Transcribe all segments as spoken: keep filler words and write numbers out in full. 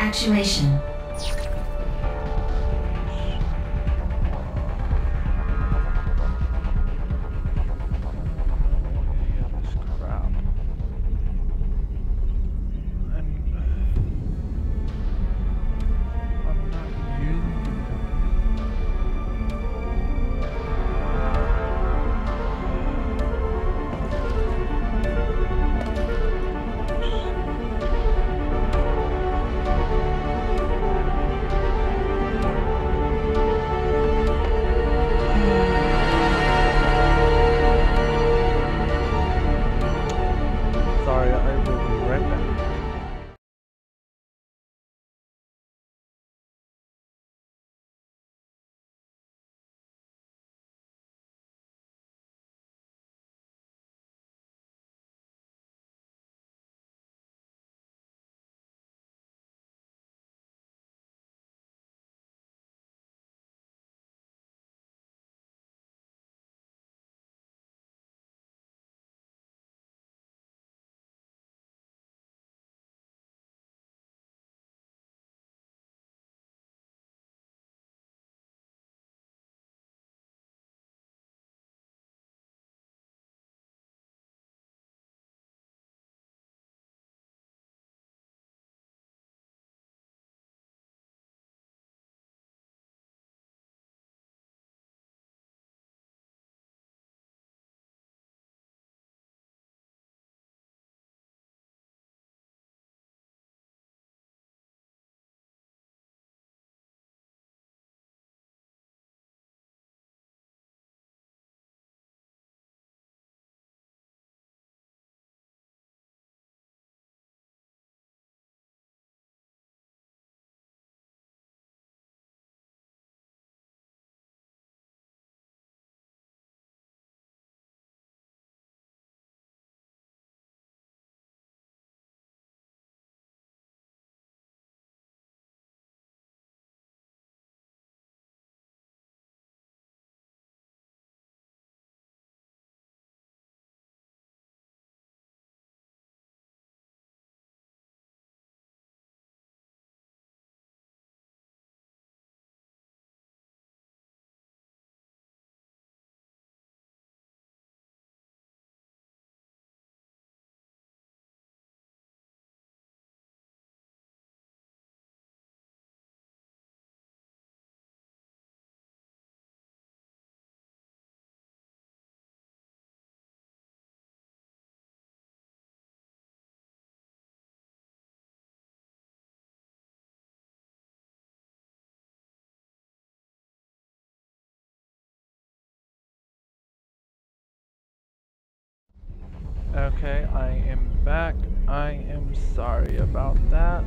actuation. Okay, I am back. I am sorry about that.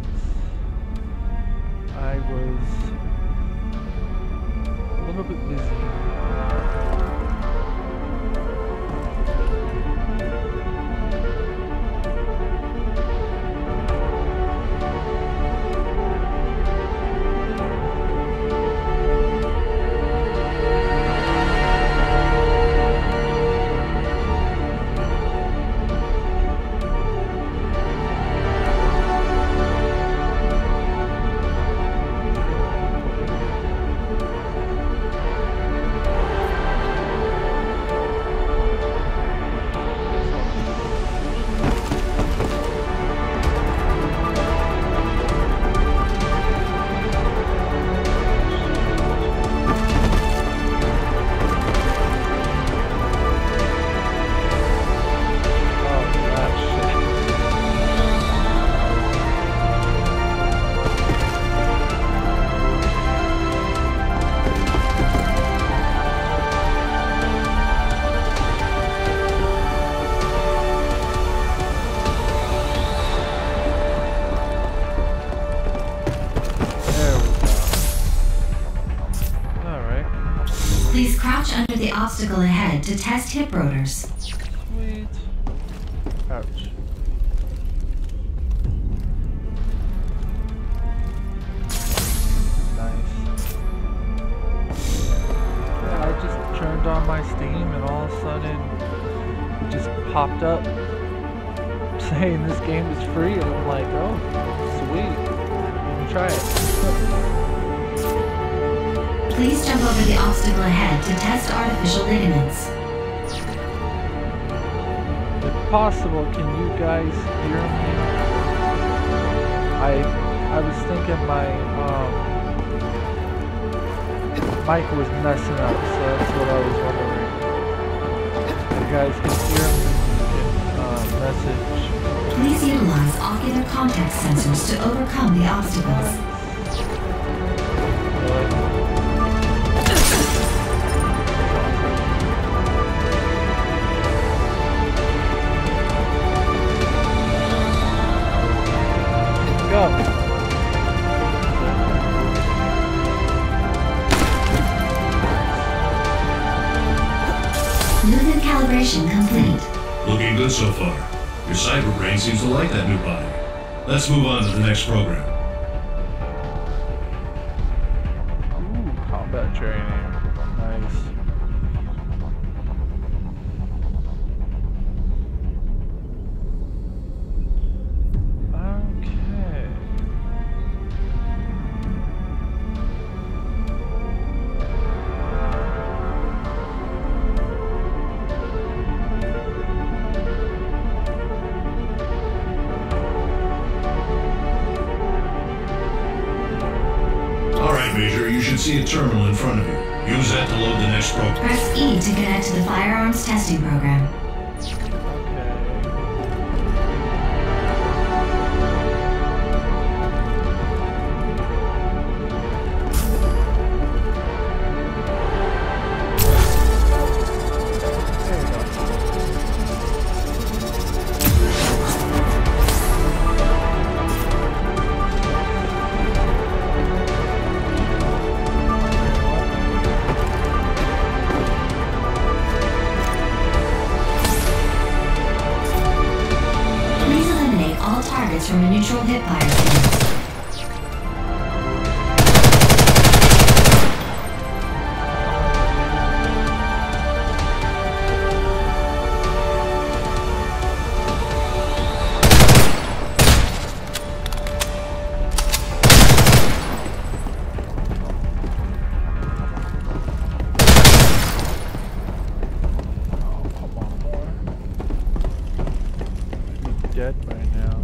I was a little bit busy. Please crouch under the obstacle ahead to test hip rotors. Sweet. Ouch. Nice. Yeah, I just turned on my Steam and all of a sudden it just popped up saying this game is free and I'm like, oh, sweet. try it. Please jump over the obstacle ahead to test artificial ligaments. If possible, can you guys hear me? I I was thinking my um, mic was messing up, so that's what I was wondering. If you guys can hear me, you can uh, message. Please utilize ocular contact sensors to overcome the obstacles. Go. Lumen calibration complete. Looking good so far. Your cyber brain seems to like that new body. Let's move on to the next program. Ooh, combat training. Nice. Okay. Major, you should see a terminal in front of you. Use that to load the next program. Press E to connect to the firearms testing program. From a neutral hip fire stance. Oh, come on, boy. He's dead right now.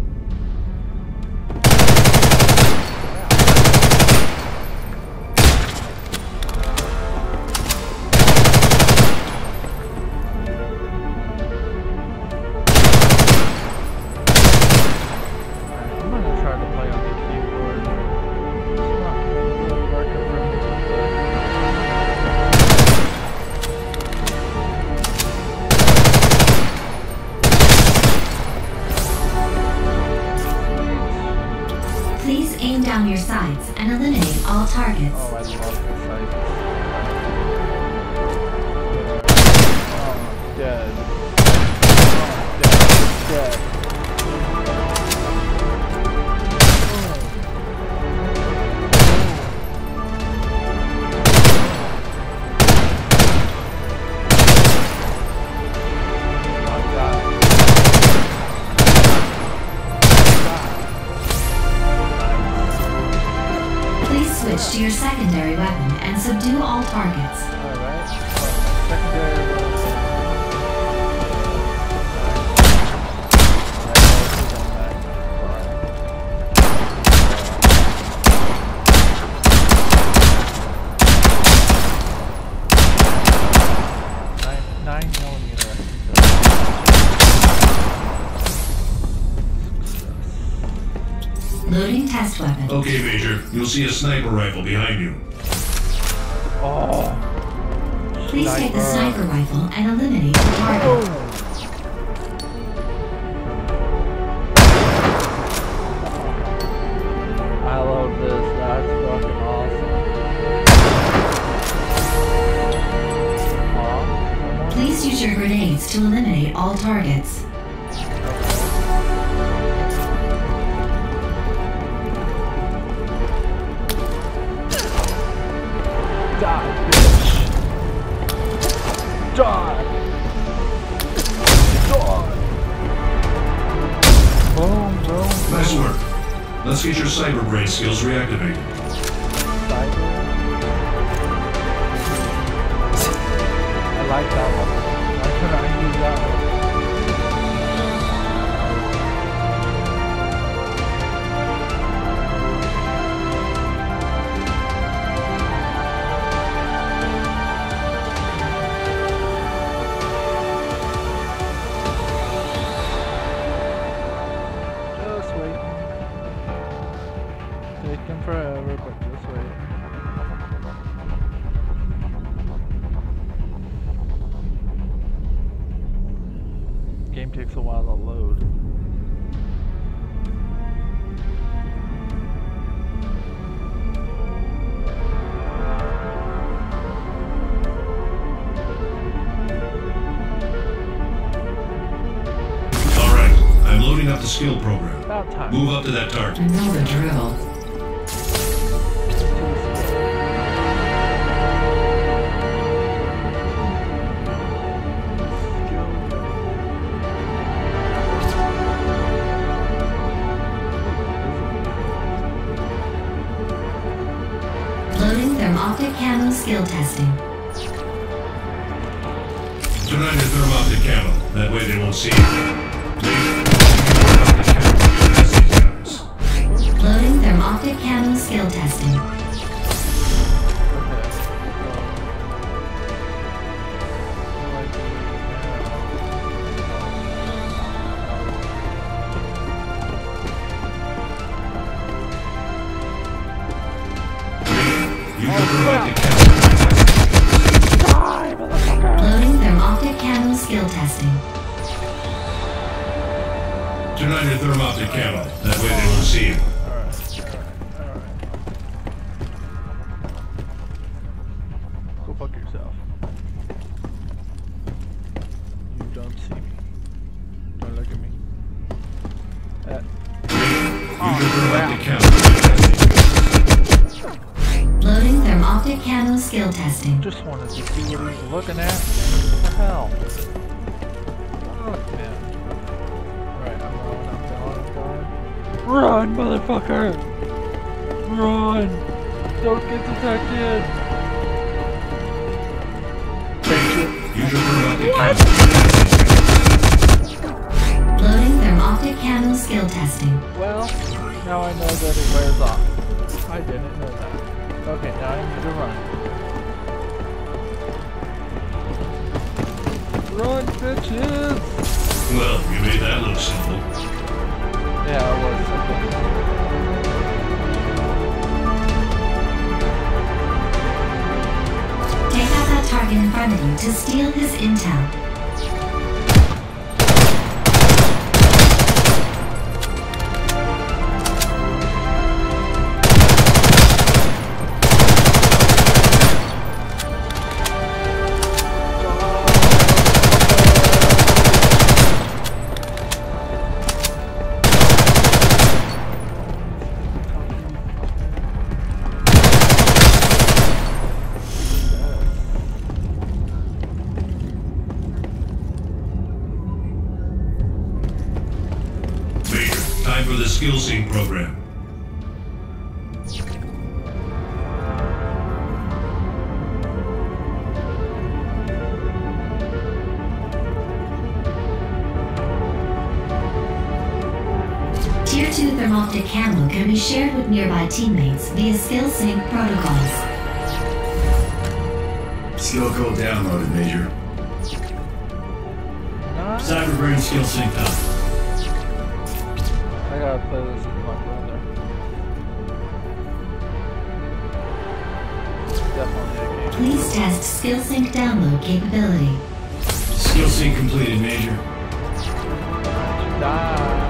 Please aim down your sights and eliminate all targets. Oh, I love the sights. Oh, dead. Oh, dead. Dead. Switch to your secondary weapon and subdue all targets. Alright. Secondary weapon. Nine millimeter. Loading test weapon. Okay, Major. You'll see a sniper rifle behind you. Oh. Please take the sniper rifle and eliminate the target. Oh. I love this. That's fucking awesome. Please use your grenades to eliminate all targets. Die, bitch. Die. Die. Boom, boom. Nice work. Let's Let's get your cyber brain skills reactivated. Cyber. I like that one. Why couldn't I use that one? Forever, but just wait. Game takes a while to load. All right, I'm loading up the skill program. About time. Move up to that target. Know the drill. Thermoptic camo skill testing. Turn on your thermoptic camo. That way they won't see you. Loading thermoptic camo skill testing. Loading thermoptic camo skill testing. Turn on your thermoptic camo. That way they won't see you. Alright, alright, alright. Go fuck yourself. You don't see me. Don't look at me. That. Use your thermoptic camo. Loading thermoptic camo skill testing. Just wanted to see what he's looking at. What the hell? Fuck, man. Alright, I'm going, I'm going, I'm going. Run, motherfucker! Run! Don't get detected! Use your thermoptic camo. Loading thermoptic camo skill testing. Well, now I know that it wears off. I didn't know that. Okay, now I need to run. Run, bitches! Well, you made that look simple. Yeah, it was simple. Take out that target in front of you to steal his intel. Time for the skill sync program. Tier two thermoptic camo can be shared with nearby teammates via skill sync protocols. Skill code downloaded, Major. Cyberbrain skill sync up. I gotta play this with my brother. Definitely a game. Please test skill sync download capability. Skill sync completed, Major. Die.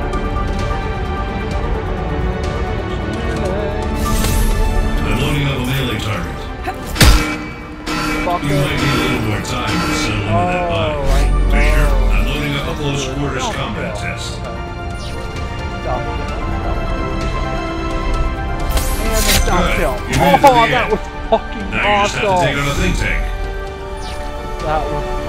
I'm loading up a melee target. Fuck You it. might need a little more time to settle into that Oh, body. I know. Major, I'm loading up a close quarters combat test. Stop kill. And then stop Good. kill. You made it to Oh, the that end. was fucking Now you just have to awesome. take out a think tank. That was awesome.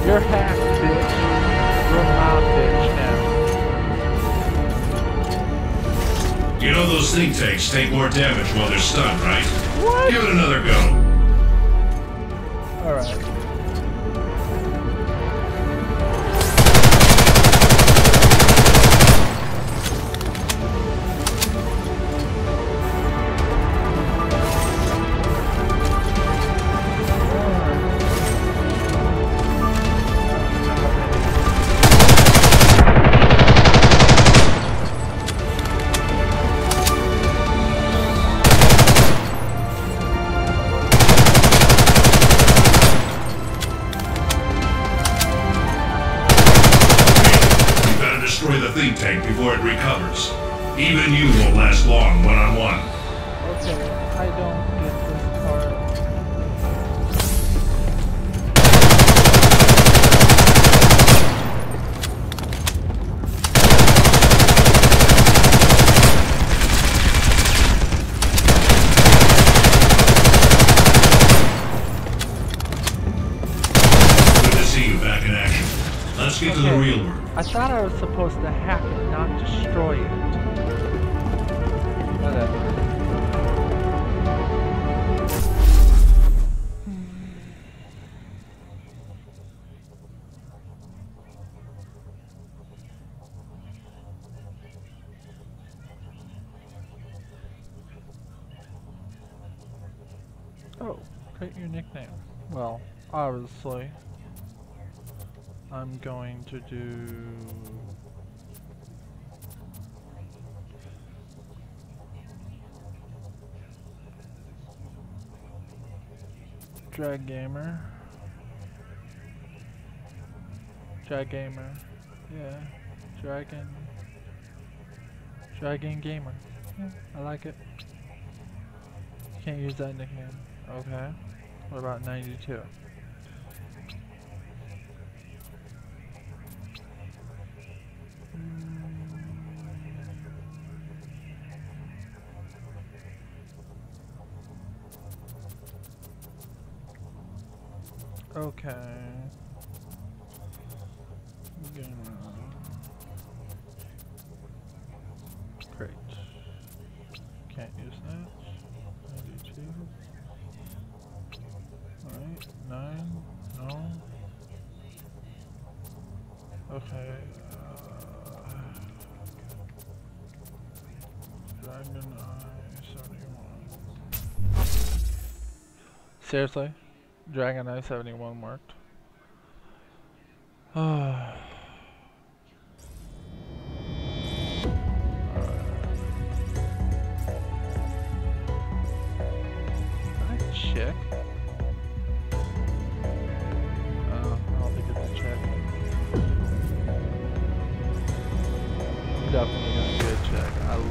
You're hacked, bitch. You're my bitch now. You know those think tanks take more damage while they're stunned, right? What? Give it another go. Alright. Destroy the think tank before it recovers. Even you won't last long one-on-one. Okay, I don't get this part. Good to see you back in action. Let's get Okay. to the real work. I thought I was supposed to hack it, not destroy it. Whatever. Oh, create your nickname. Well, obviously. I'm going to do Drag Gamer. Drag Gamer. Yeah. Dragon. Dragon Gamer. Yeah, I like it. Can't use that nickname. Okay. What about ninety-two? Okay. Gamer. Great. Can't use that. ninety-two. Alright, nine. No. Okay. Uh, Dragon Eye seventy-one. Seriously? Dragon Eye seventy-one worked. Ah. Can I check? Oh, I don't think it's a check. I'm definitely gonna get a check. I love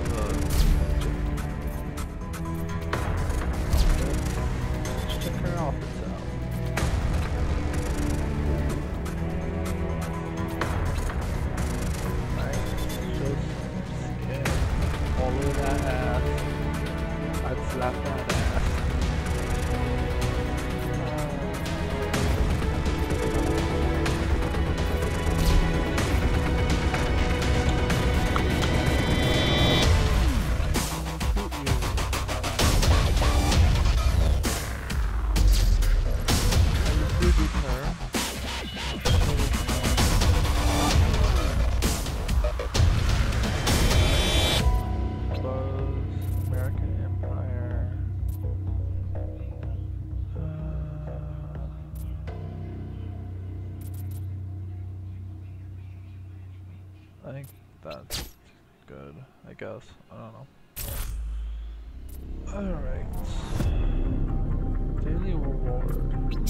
check. Let's check her outfits out. I'd slap that ass. I think that's good, I guess. I don't know. Alright. Daily reward.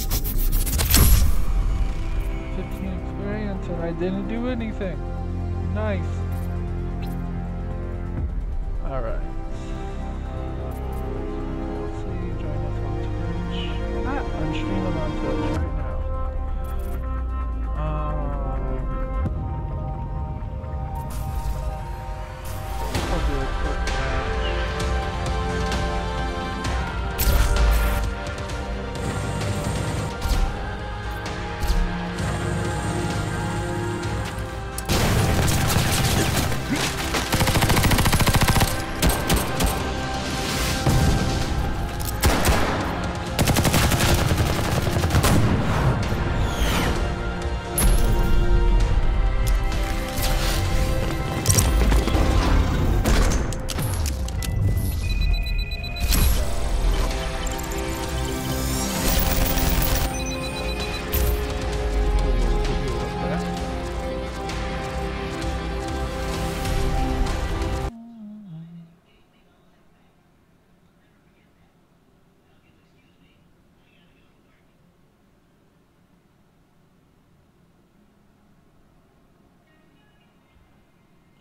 fifteen experience and I didn't do anything. Nice. Alright. Let's see, join us on Twitch. Ah, I'm streaming on Twitch right now.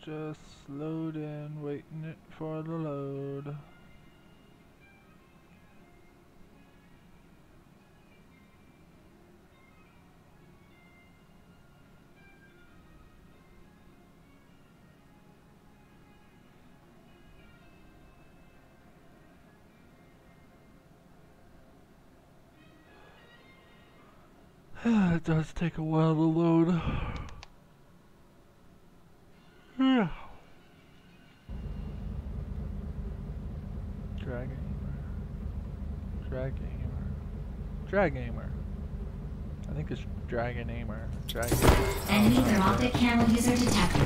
Just loading, waiting it for the load. It does take a while to load. Yeah. Drag aimer. Drag aimer. Drag aimer. I think it's dragon aimer. Drag aimer. Enemy thermoptic camera user detected.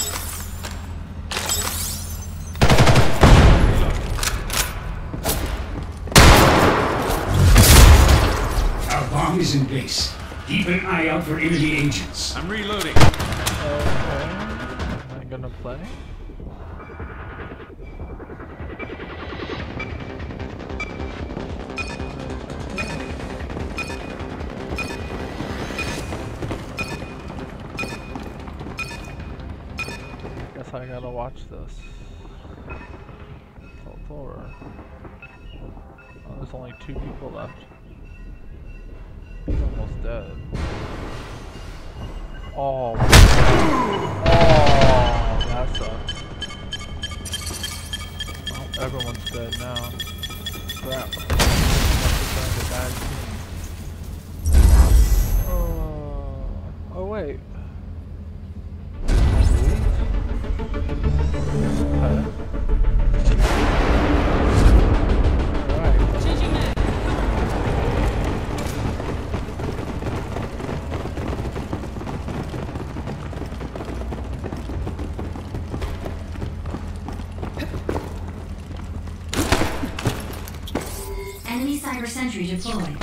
Our bomb is in base. Keep an eye out for enemy agents. I'm reloading. Okay. Am I gonna play? Guess I gotta watch this. Oh, it's over. Oh, there's only two people left. He's almost dead. Oh. Oh, that sucks. Well, everyone's dead now. Crap. Must have bad team. Oh. Oh wait. Okay. Alright. Enemy cyber sentry deployed.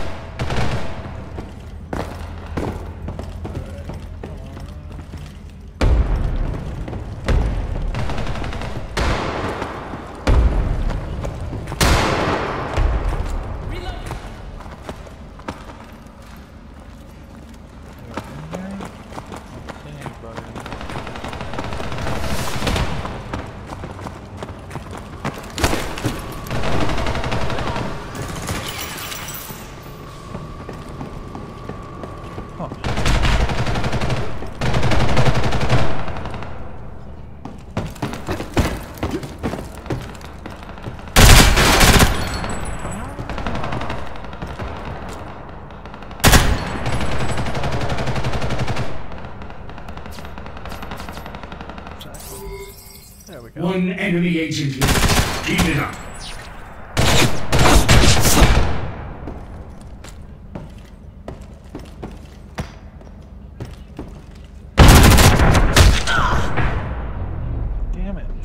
There we go. One enemy agent left. Keep it up. Damn it.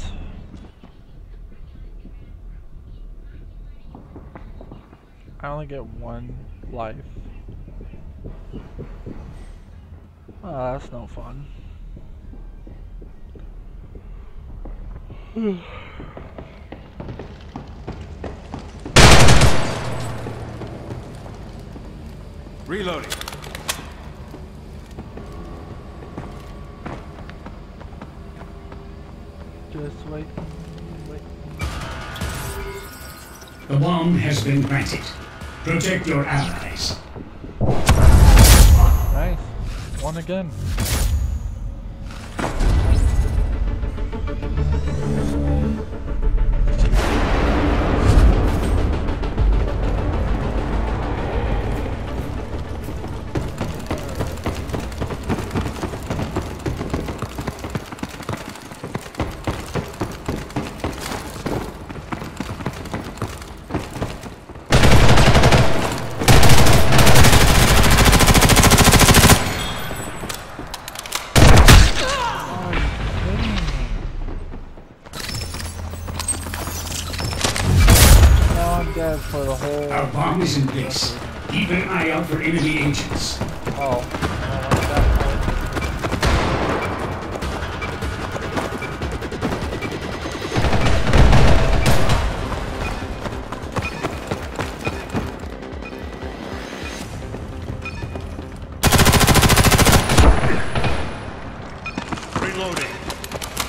I only get one life. Oh, that's no fun. Reloading. Just wait. Wait. The bomb has been planted. Protect your allies. Nice. One again. Dead for the whole. Our bomb is in place. Keep an eye out for enemy agents. Oh, I like that. Reloading.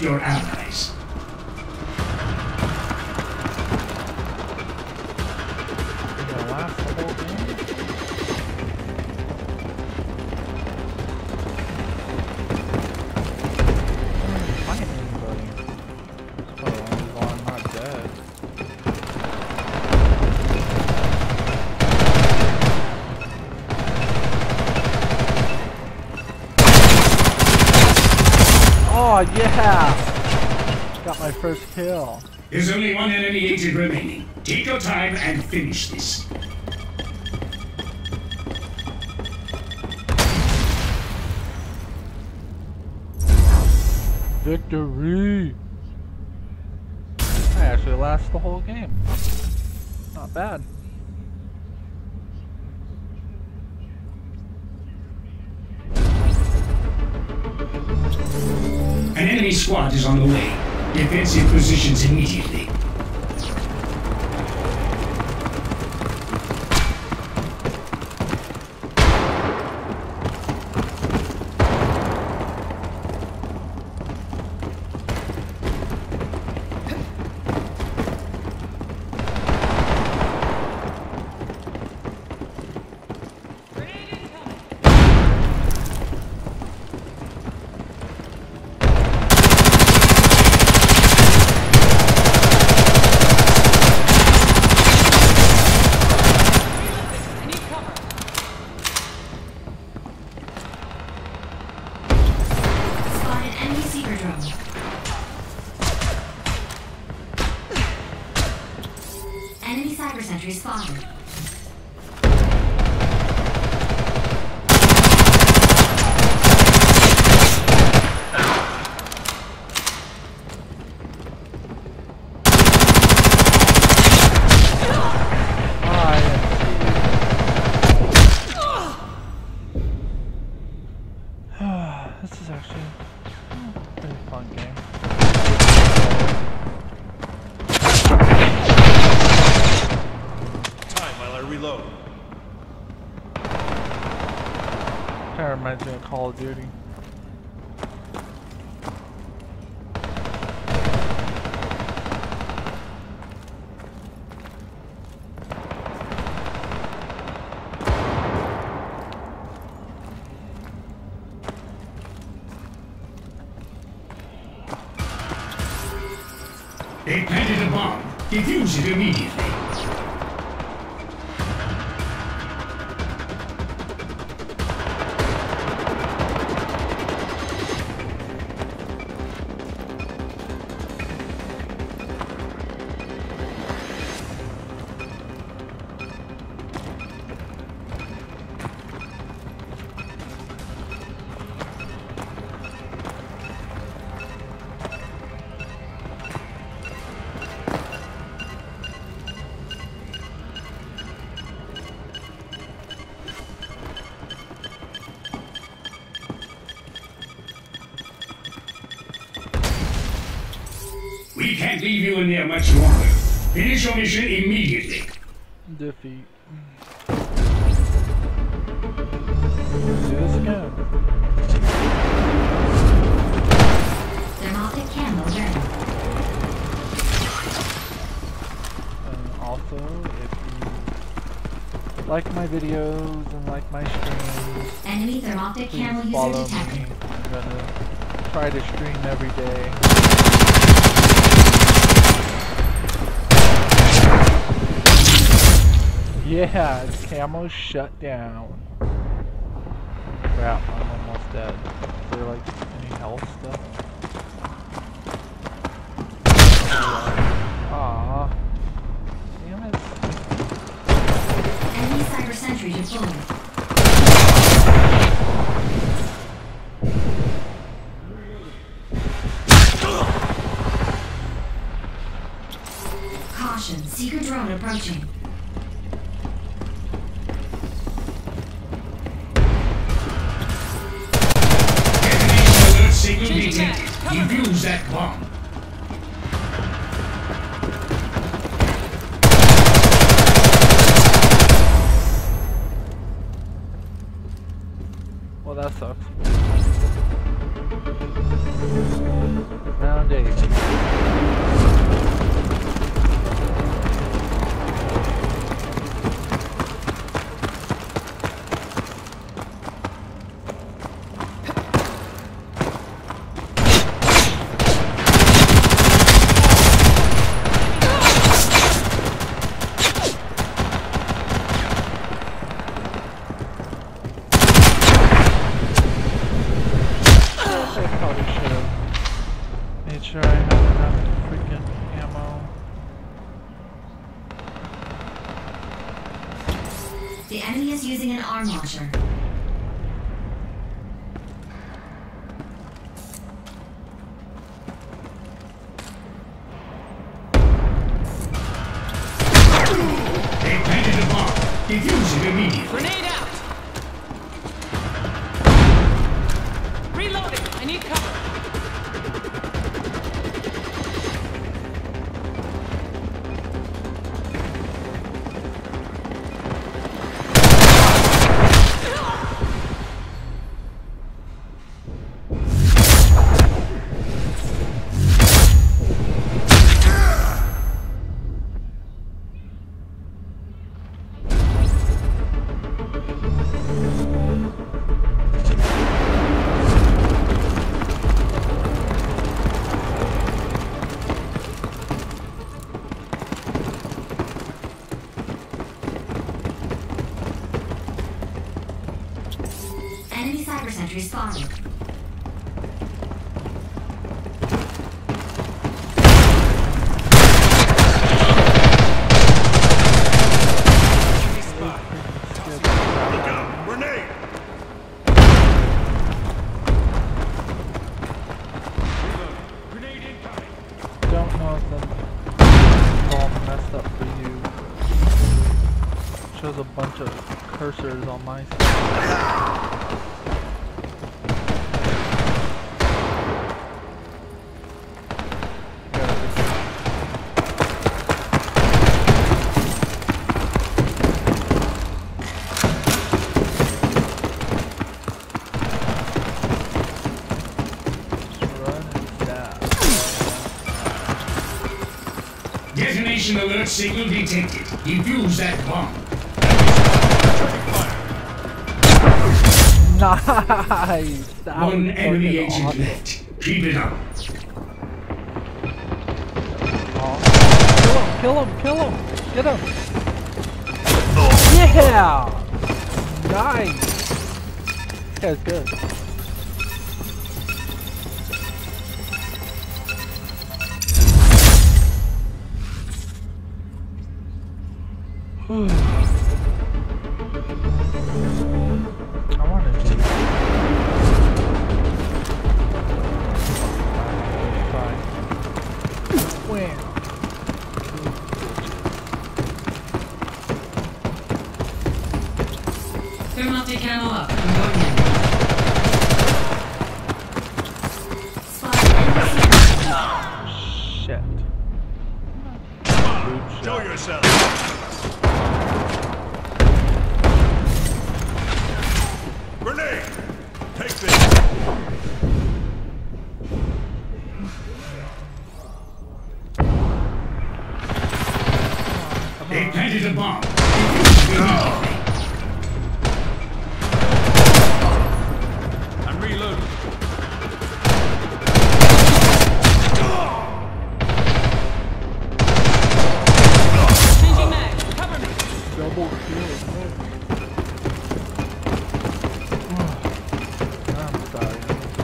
your allies. Gonna last the whole game? I didn't find anybody. That's probably the only reason I'm not dead. Oh yeah! Got my first kill. There's only one enemy agent remaining. Take your time and finish this. Victory! I actually last the whole game. Not bad. An enemy squad is on the way. Defensive positions immediately. Enemy cyber sentry spotted. This is actually a pretty fun game. Time while I reload. Kind of reminds me of Call of Duty. They planted a bomb. Defuse it immediately. We can't leave you in there much longer. Finish your mission immediately. Defeat. Let's do this again. Thermaltic camo ready. And also, if you like my videos and like my streams, Enemy thermaltic camo please user follow detected. me. I'm gonna try to stream every day. Yeah, camo shut down. Crap, I'm almost dead. Is there like any health stuff? Aww. Damn it. Enemy cyber sentry deployed. Caution, seeker drone approaching. Signal detected. Defuse that bomb. Well, that sucks. Now Make sure I have enough freaking ammo. The enemy is using an arm launcher. They planted a bomb. Defuse it immediately. Grenade out! Reloading! I need cover! Enemy cyber sentry spotted. Look out! Grenade! Grenade incoming! Don't know if that's all messed up for you. Shows a bunch of cursors on my side. Detonation alert signal detected. Defuse that bomb. Nice! That One was enemy fucking agent awesome. left. Keep it up. Oh. Kill him! Kill him! Kill him! Get him! Yeah! Nice! That was good. I wanted to. Fine. Wham. Thermoptic ammo up. I'm going in. Spotted enemy Shit. Show yourself! Grenade! Take this! They planted a bomb. Defuse it immediately. I'm reloading. Changing mag. Cover me. Double kill. I'm sorry.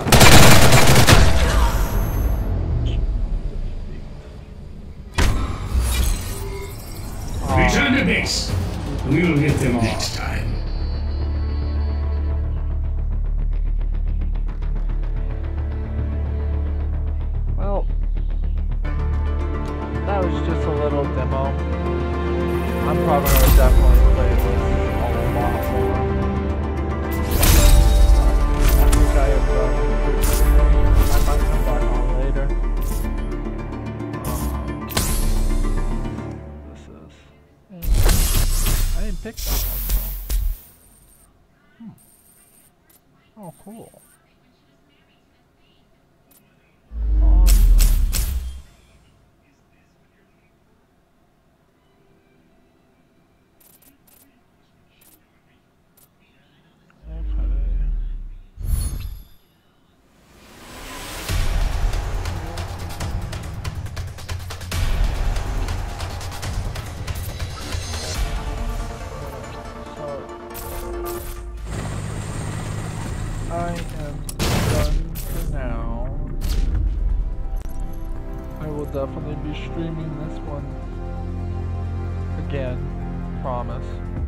Return to base. We'll hit them next time. Well, that was just a little demo. I'm probably gonna definitely play this a lot more. I think I have done. I might come back on later. Um, this is. I didn't pick that one though. Hmm. Oh, cool. Awesome. I am done for now. definitely be streaming this one again. Promise.